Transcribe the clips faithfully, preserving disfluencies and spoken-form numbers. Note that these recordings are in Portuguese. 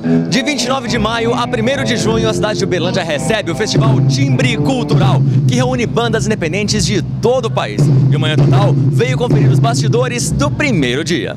De vinte e nove de maio a primeiro de junho, a cidade de Uberlândia recebe o Festival Timbre Cultural, que reúne bandas independentes de todo o país. E o Manhã Total veio conferir os bastidores do primeiro dia.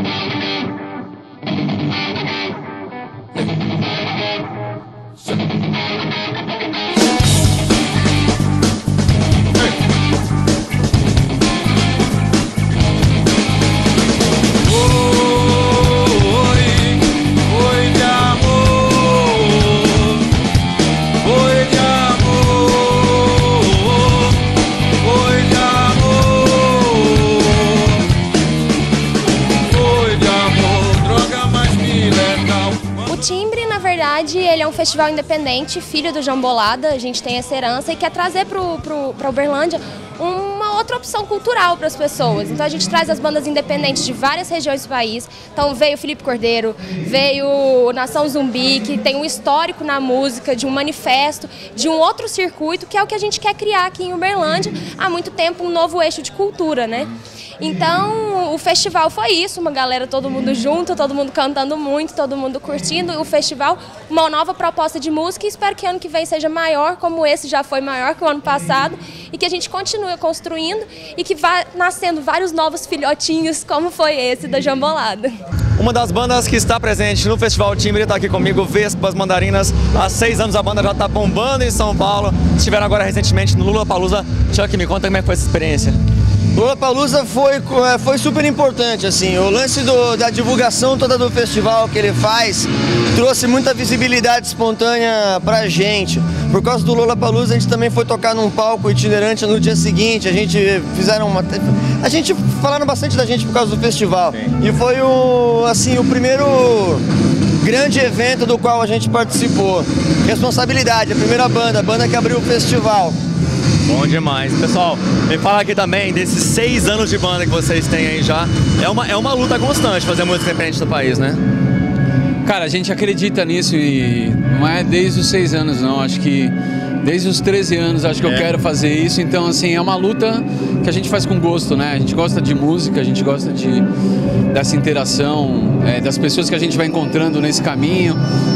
Timbre, na verdade, ele é um festival independente, filho do Jambolada. A gente tem essa herança e quer trazer para Uberlândia uma outra opção cultural para as pessoas. Então a gente traz as bandas independentes de várias regiões do país. Então veio Felipe Cordeiro, veio Nação Zumbi, que tem um histórico na música, de um manifesto, de um outro circuito, que é o que a gente quer criar aqui em Uberlândia há muito tempo, um novo eixo de cultura, né? Então o festival foi isso, uma galera, todo mundo junto, todo mundo cantando muito, todo mundo curtindo o festival, uma nova proposta de música, e espero que ano que vem seja maior, como esse já foi maior que o ano passado, e que a gente continue construindo e que vá nascendo vários novos filhotinhos, como foi esse da Jambolada. Uma das bandas que está presente no Festival Timbre está aqui comigo, Vespas Mandarinas. Há seis anos a banda já está bombando em São Paulo. Estiveram agora recentemente no Lollapalooza. Chuck, me conta como é que foi essa experiência. Lollapalooza foi, foi super importante, assim, o lance do, da divulgação toda do festival que ele faz trouxe muita visibilidade espontânea pra gente. Por causa do Lollapalooza a gente também foi tocar num palco itinerante no dia seguinte, a gente fizeram uma... A gente falaram bastante da gente por causa do festival. Sim. E foi o, assim, o primeiro grande evento do qual a gente participou. Responsabilidade, a primeira banda, a banda que abriu o festival. Bom demais. Pessoal, me fala aqui também desses seis anos de banda que vocês têm aí já. É uma, é uma luta constante fazer música independente do país, né? Cara, a gente acredita nisso e não é desde os seis anos não, acho que desde os treze anos acho que é. eu quero fazer isso, então assim, é uma luta que a gente faz com gosto, né? A gente gosta de música, a gente gosta de, dessa interação, é, das pessoas que a gente vai encontrando nesse caminho,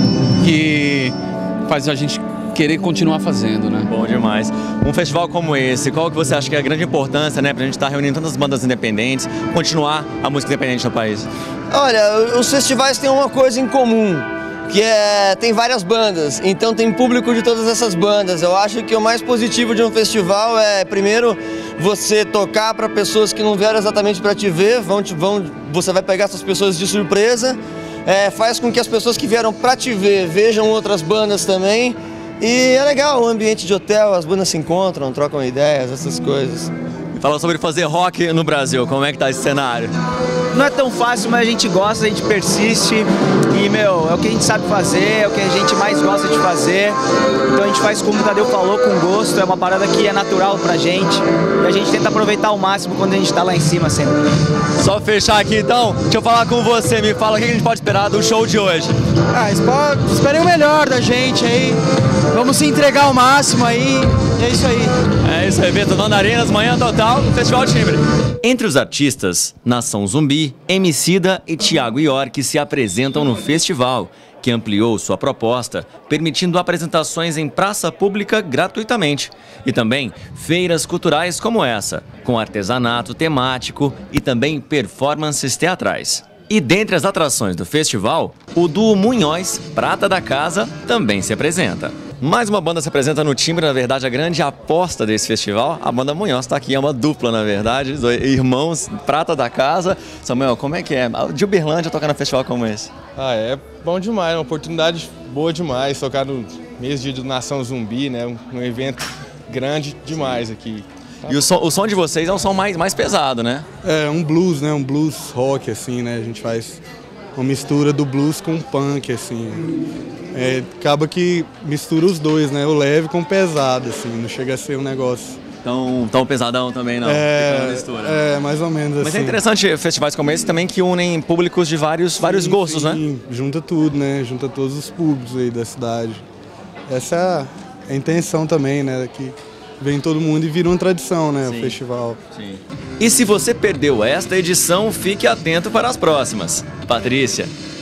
que faz a gente querer continuar fazendo, né? Bom demais. Um festival como esse, qual que você acha que é a grande importância, né, pra gente estar reunindo tantas bandas independentes, continuar a música independente no país? Olha, os festivais têm uma coisa em comum, que é, tem várias bandas, então tem público de todas essas bandas. Eu acho que o mais positivo de um festival é, primeiro, você tocar para pessoas que não vieram exatamente para te ver, vão, te, vão, você vai pegar essas pessoas de surpresa, é, faz com que as pessoas que vieram para te ver vejam outras bandas também. E é legal o ambiente de hotel, as bandas se encontram, trocam ideias, essas coisas. Fala sobre fazer rock no Brasil, como é que tá esse cenário? Não é tão fácil, mas a gente gosta, a gente persiste e, meu, é o que a gente sabe fazer, é o que a gente mais gosta de fazer. Então a gente faz como o Tadeu falou, com gosto, é uma parada que é natural pra gente e a gente tenta aproveitar ao máximo quando a gente tá lá em cima sempre. Só fechar aqui então, deixa eu falar com você, me fala o que a gente pode esperar do show de hoje. Ah, esperem o melhor da gente aí, vamos se entregar ao máximo aí, e é isso aí. É isso aí, evento Mandarinas, Manhã Total, Festival Timbre. Entre os artistas, Nação Zumbi, Emicida e Thiago York se apresentam no festival, que ampliou sua proposta, permitindo apresentações em praça pública gratuitamente. E também feiras culturais como essa, com artesanato temático e também performances teatrais. E dentre as atrações do festival, o duo Munhoz, Prata da Casa, também se apresenta. Mais uma banda se apresenta no Timbre, na verdade, a grande aposta desse festival. A banda Munhoz está aqui, é uma dupla, na verdade, dois irmãos, Prata da Casa. Samuel, como é que é? De Uberlândia tocar no festival como esse? Ah, é bom demais, é uma oportunidade boa demais, tocar no mês dia de Nação Zumbi, né? Um, um evento grande demais aqui. E o som, o som de vocês é um som mais, mais pesado, né? É, um blues, né? Um blues rock, assim, né? A gente faz uma mistura do blues com punk, assim. É, acaba que mistura os dois, né? O leve com o pesado, assim. Não chega a ser um negócio... Tão, tão pesadão também, não? É, mistura. É, mais ou menos assim. Mas é interessante festivais como esse também que unem públicos de vários, sim, vários gostos, sim, né? Junta tudo, né? Junta todos os públicos aí da cidade. Essa é a, a intenção também, né? Que vem todo mundo e vira uma tradição, né? Sim. O festival. Sim. E se você perdeu esta edição, fique atento para as próximas. Patrícia.